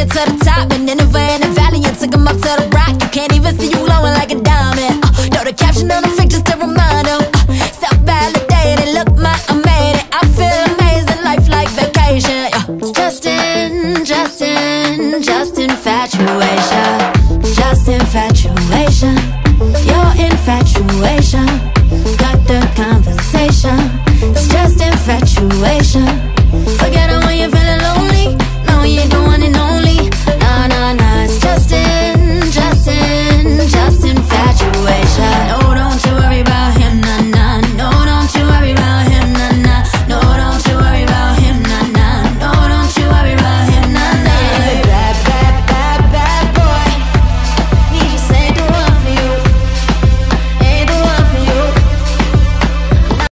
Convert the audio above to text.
it to the top. And then over in the valley, you took them up to the rock. You can't even see you glowing like a diamond. Know the caption on the pictures to remind them. Self-validated, look, I made it. I feel amazing, life like vacation. Just infatuation. Just infatuation. Your infatuation got the conversation. It's just infatuation.